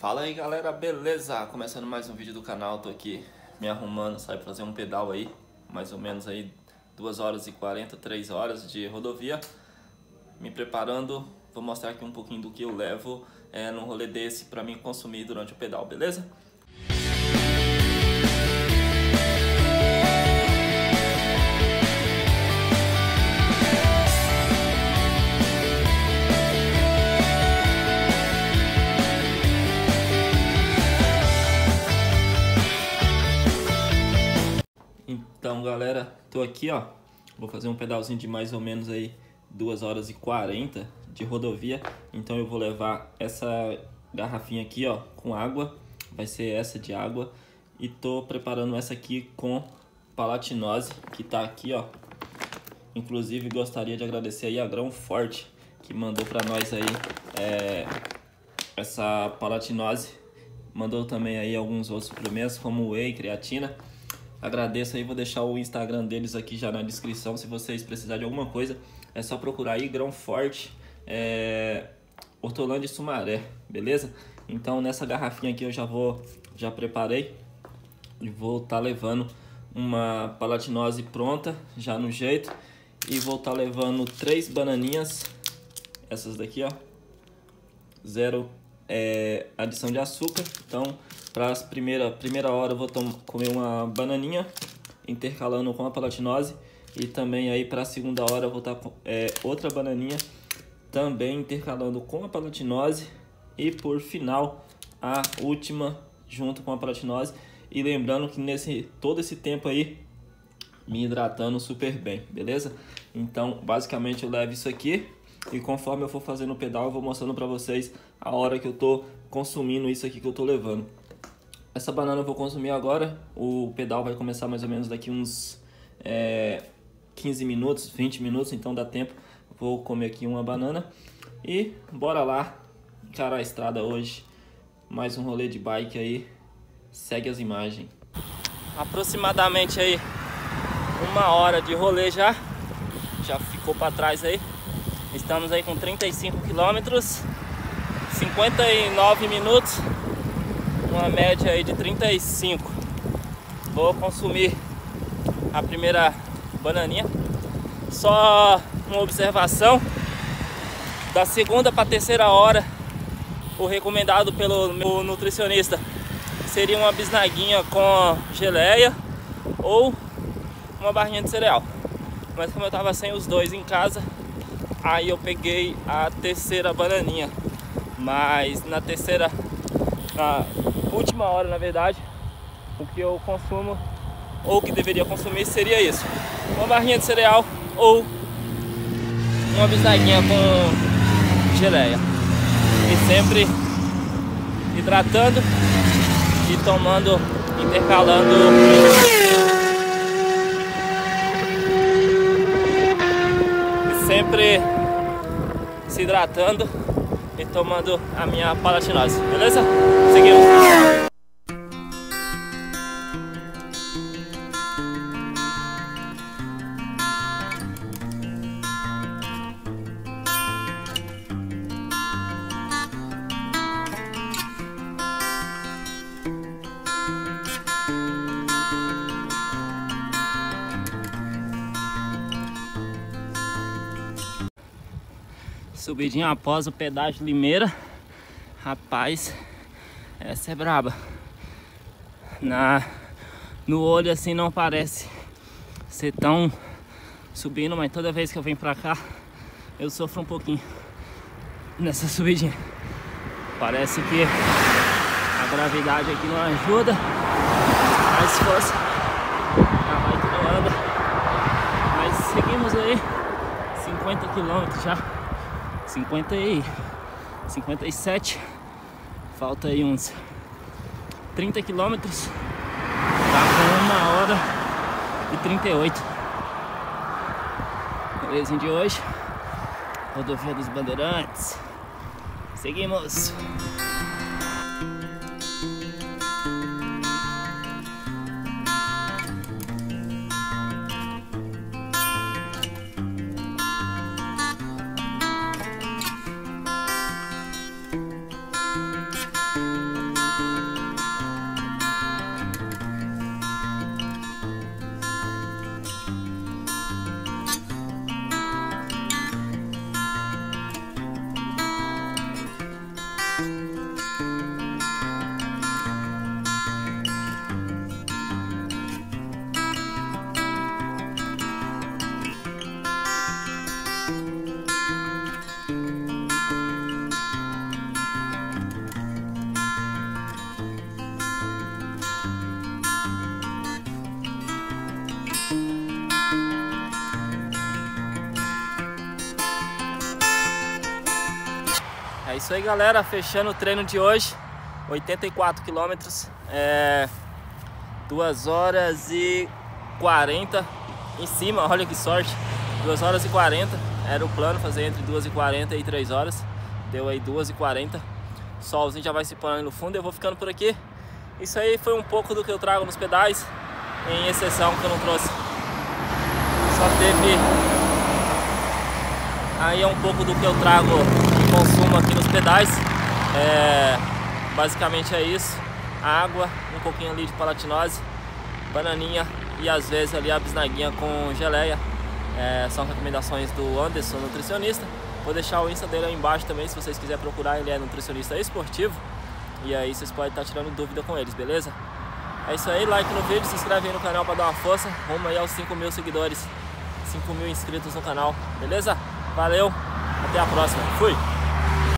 Fala aí galera, beleza? Começando mais um vídeo do canal, tô aqui me arrumando, sabe, fazer um pedal aí, mais ou menos aí 2 horas e 40, 3 horas de rodovia, me preparando, vou mostrar aqui um pouquinho do que eu levo num rolê desse pra mim consumir durante o pedal, beleza? Então galera, tô aqui ó, vou fazer um pedalzinho de mais ou menos aí 2 horas e 40 de rodovia. Então eu vou levar essa garrafinha aqui ó, com água, vai ser essa de água. E tô preparando essa aqui com palatinose, que tá aqui ó. Inclusive gostaria de agradecer aí a Grão Forte, que mandou pra nós aí essa palatinose. Mandou também aí alguns outros suplementos como whey, creatina. Agradeço aí, vou deixar o Instagram deles aqui já na descrição. Se vocês precisarem de alguma coisa, é só procurar aí Grão Forte, Hortolândia e Sumaré, beleza? Então nessa garrafinha aqui eu já preparei e vou estar levando uma palatinose pronta, já no jeito. E vou estar levando 3 bananinhas, essas daqui ó, zero adição de açúcar. Então para a primeira hora eu vou comer uma bananinha intercalando com a palatinose. E também aí para a segunda hora eu vou estar outra bananinha também intercalando com a palatinose. E por final a última junto com a palatinose. E lembrando que todo esse tempo aí me hidratando super bem, beleza? Então basicamente eu levo isso aqui. E conforme eu for fazendo o pedal eu vou mostrando para vocês a hora que eu tô consumindo isso aqui que eu tô levando. Essa banana eu vou consumir agora. O pedal vai começar mais ou menos daqui uns 15 minutos, 20 minutos. Então dá tempo. Vou comer aqui uma banana. E bora lá encarar a estrada hoje. Mais um rolê de bike aí. Segue as imagens. Aproximadamente aí 1 hora de rolê já. Já ficou para trás aí. Estamos aí com 35 quilômetros. 59 minutos. Uma média aí de 35. Vou consumir a primeira bananinha. Só uma observação: da segunda para a terceira hora, o recomendado pelo meu nutricionista seria uma bisnaguinha com geleia ou uma barrinha de cereal. Mas como eu tava sem os dois em casa, aí eu peguei a terceira bananinha. Mas na última hora, na verdade, o que eu consumo, ou que deveria consumir, seria isso: uma barrinha de cereal ou uma bisnaguinha com geleia. E sempre hidratando e tomando, intercalando. E sempre se hidratando e tomando a minha palatinose, beleza? Seguimos. Subidinha após o pedágio de Limeira. Rapaz, essa é braba. No olho assim não parece ser tão subindo, mas toda vez que eu venho pra cá eu sofro um pouquinho nessa subidinha. Parece que a gravidade aqui não ajuda, mais força já vai que não anda. Mas seguimos aí 50 km já. 57, falta aí uns 30 quilômetros, tá com 1 hora e 38. Belezinha de hoje, rodovia dos Bandeirantes. Seguimos. É isso aí, galera, fechando o treino de hoje, 84 quilômetros, 2 horas e 40 em cima, olha que sorte, 2 horas e 40, era o plano fazer entre 2 e 40 e 3 horas, deu aí 2 e 40, o solzinho já vai se pondo no fundo, eu vou ficando por aqui. Isso aí foi um pouco do que eu trago nos pedais, em exceção que eu não trouxe, só teve aí um pouco do que eu trago de consumo aqui nos pedais. Basicamente é isso, água, um pouquinho ali de palatinose, bananinha e às vezes ali a bisnaguinha com geleia. São recomendações do Anderson, nutricionista. Vou deixar o Insta dele aí embaixo também, se vocês quiserem procurar, ele é nutricionista esportivo. E aí vocês podem estar tirando dúvida com eles, beleza? É isso aí, like no vídeo, se inscreve aí no canal para dar uma força. Rumo aí aos 5.000 seguidores, 5.000 inscritos no canal, beleza? Valeu, até a próxima, fui!